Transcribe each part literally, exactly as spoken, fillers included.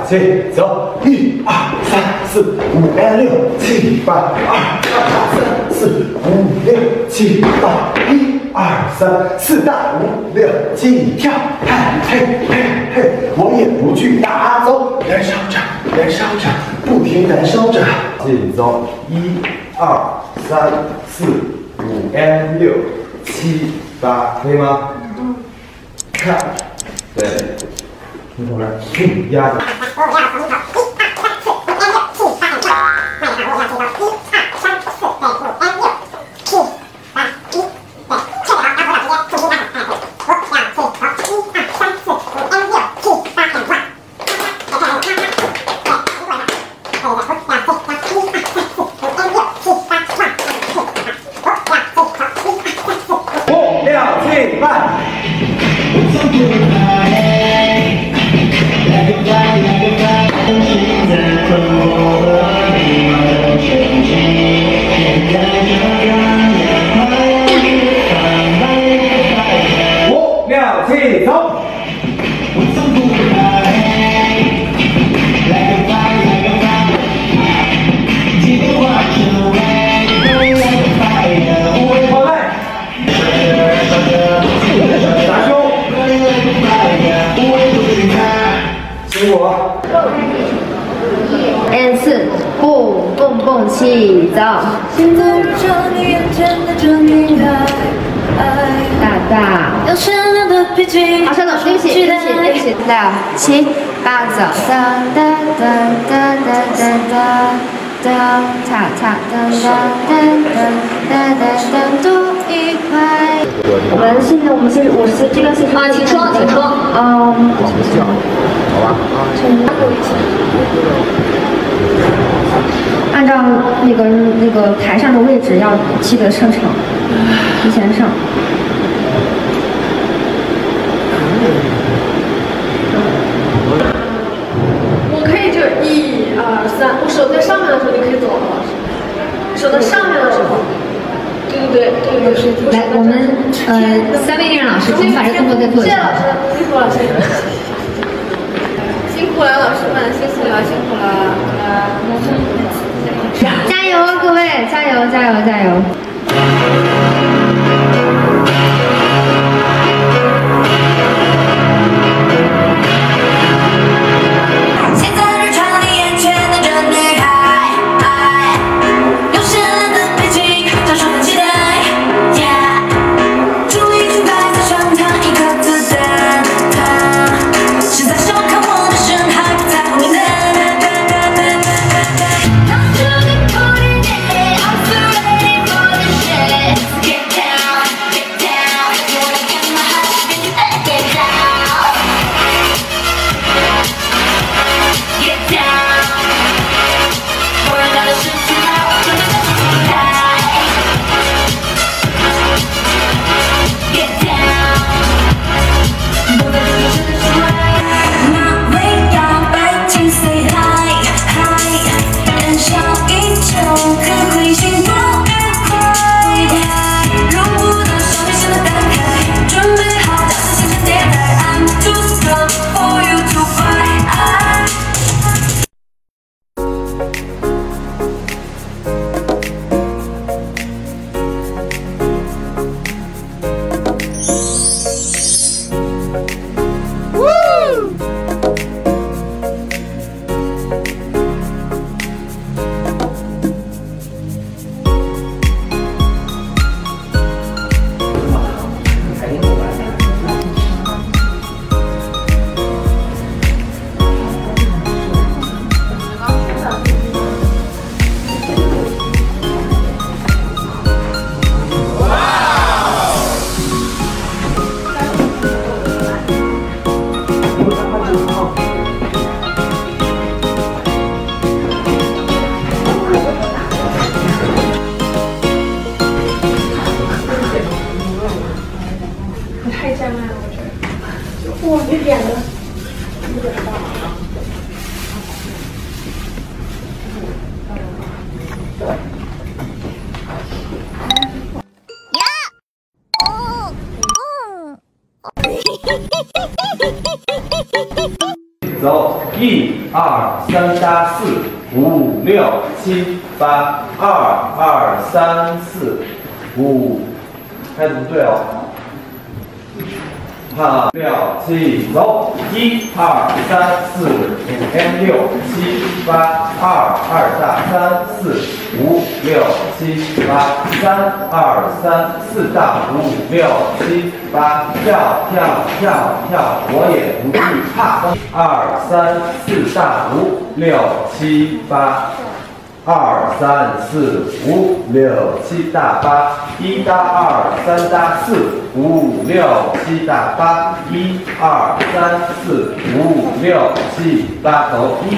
起，走！一二三四五 and 六七八，二三四五六七八，一二三四大五六七跳，嘿嘿嘿嘿，我也不惧打走，燃烧着，燃烧着，不停燃烧着，紧走！一二三四五 and 六七八，可以吗？嗯。看，对。 你从这儿，嗯，压着。五六七八。 五六七走。 N 四，蹦蹦蹦起走。现在站你眼前的这女孩，大大。好，稍等，对不起，对不起，对不起，六七八走，哒哒哒哒哒哒哒哒，踏踏哒哒哒哒哒哒，多一块。我们现在，我们现在，我是这个是啊，请说，请说。嗯。好吧。按照那个那个台上的位置要记得上场，提前上。 我可以就一二三，我手在上面的时候就可以走了，手在上面的时候。对对对对对。 来，我们呃三位艺人老师，请把这动作再做一下。 谢谢老师，辛苦老师。辛苦了，老师们，辛苦了，辛苦了。 加油，各位，加油，加油，加油！ 哇，你点的有点大。 走，一二三搭四，五六七八，二二三四五，拍子不对哦。好，六七走，一二三四五 M 六七八，二二大三四五六七八，三二三四大五六七八，跳跳跳跳，我也不惧怕。二三四大五六七八。二三四五六七大八，一搭二三搭四五六七大八，一二三四五六七八走一。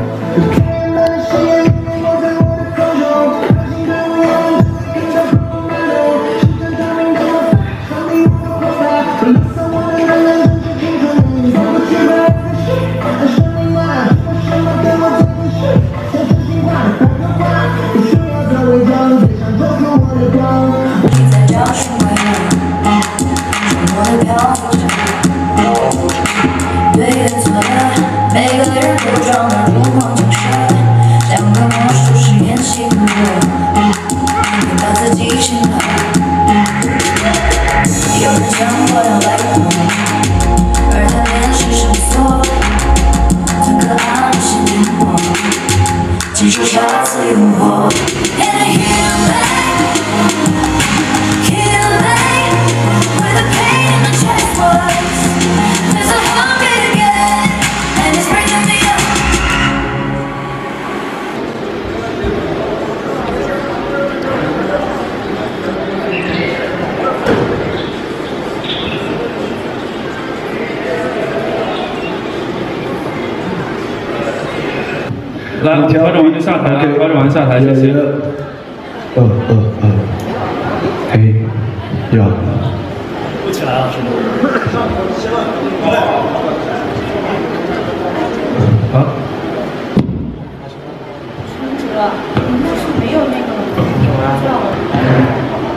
来，调整完就下台，调整完下台，谢谢。 呃呃呃，嘿，呀， 不起来了，兄弟。 好。 陈哲，你那是没有那个票了。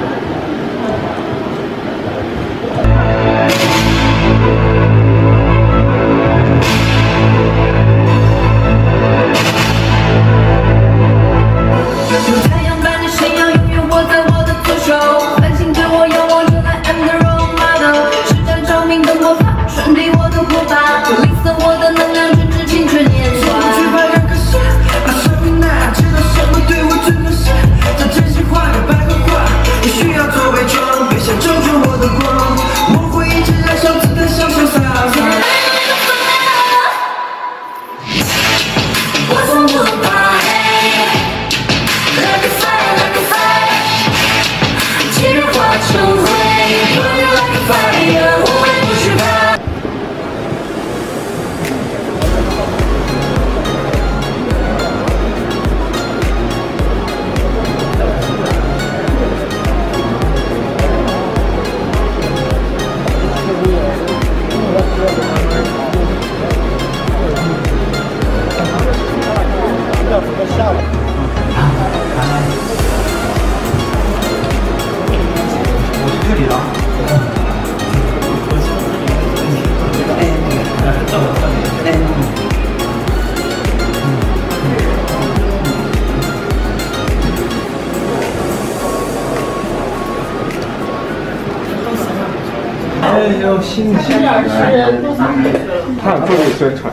有信心。他做过宣传。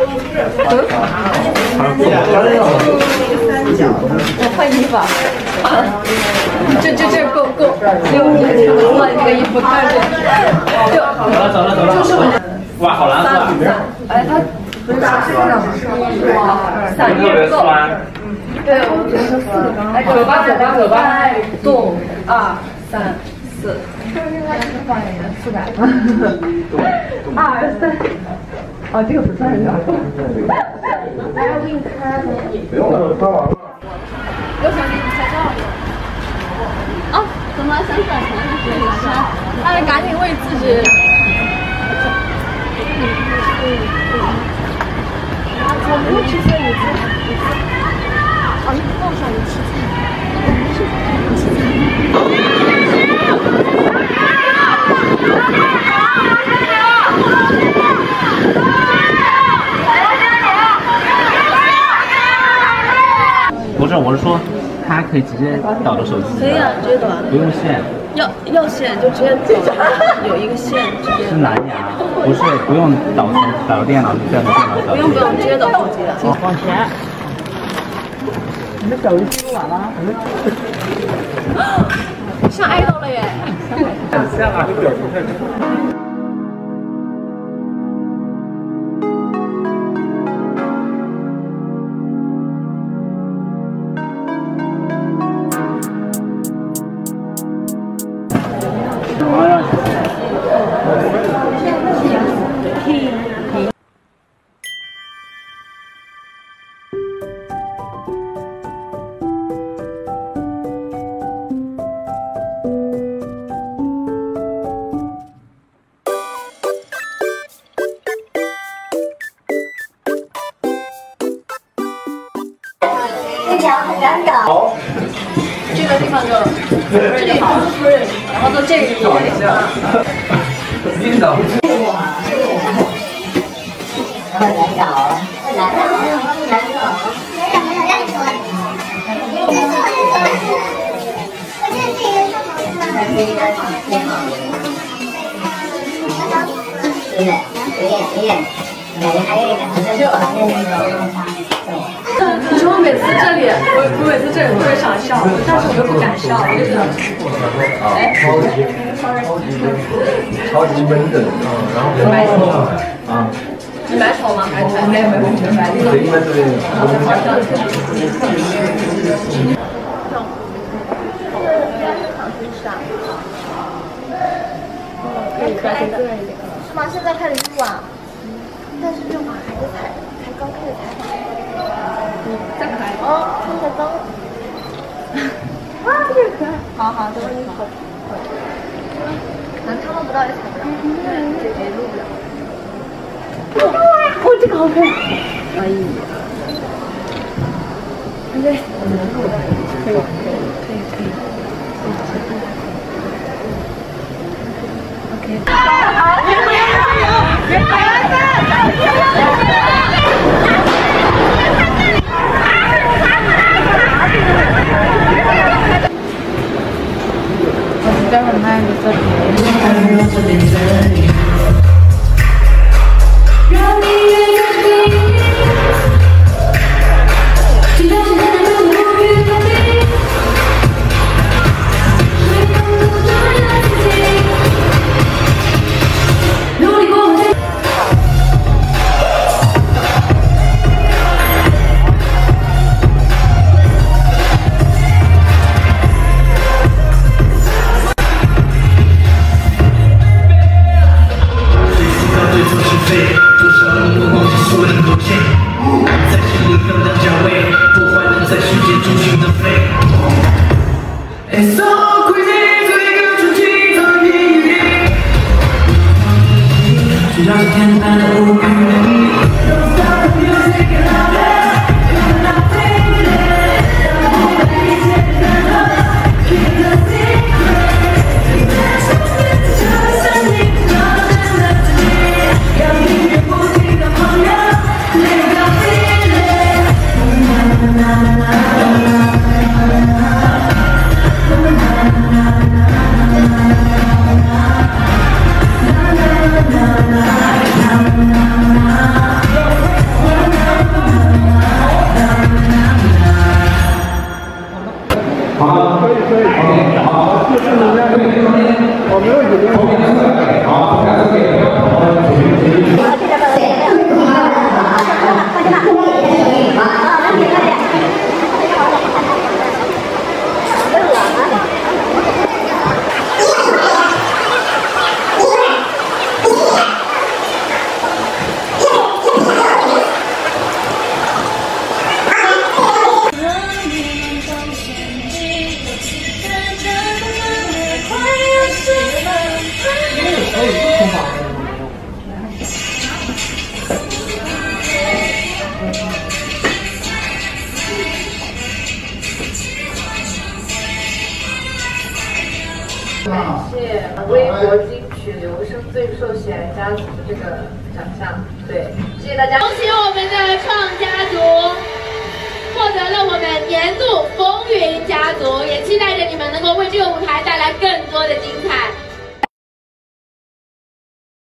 我换衣服。这这这够够，六年前我换这个衣服，看着就走了走了走了，就是我。哇，好蓝色。 哎，它不是啥是这样吗？散热够。对，我觉得是四个刚好。哎，走吧走吧走吧，动二三四。放一个复杂。二三。哦，这个不算是吧？还要给你开吗？ 不用了，拍完了。 我想给你拍照。哦，怎么想转成是啥？哎，赶紧为自己。我没有吃这一次，啊，你放上你吃菜，我没吃菜，你吃菜。 它可以直接导到手机。 可以啊，直接导。 不用线。 要要线就直接导，有一个线直接。 是蓝牙，不是不用导成导到电脑，这样的电脑导。 不用不用，直接导手机的。 往前。你的手机记录完了？ 像爱豆了耶！ 很像啊，这表情太像。 很尴尬。好， 这个地方就这里好，然后到这个地方。 晕倒。 太难搞了，太难搞了，难搞。对的，有点有点，感觉还有一个很热的那种。 你说我每次这里，我我每次这里特别想笑，但是我又不敢笑，我就觉得，哎， 超级超级超级闷的，嗯，然后埋头啊， 你埋头吗？还是没有没有没有埋头？ 对，因为这里我们家。 可以开的，是吗？现在开始录啊，但是这会儿还在采，才刚开始采访。 嗯，再可爱哦，看个灯。啊，这个可爱。好好，这个好。可能他们不到也采不了，姐姐录不了。哇，哦，这个好看。哎呀。对。可以，可以，可以，可以。OK。好，别别别别待会儿卖个这里。让你越过地只要是能让我越过地谁都不重要自己努力过后感谢微博金曲留声最受喜爱家族的这个奖项，对，谢谢大家。 恭喜我们的创家族获得了我们年度风云奖。 更多的精彩。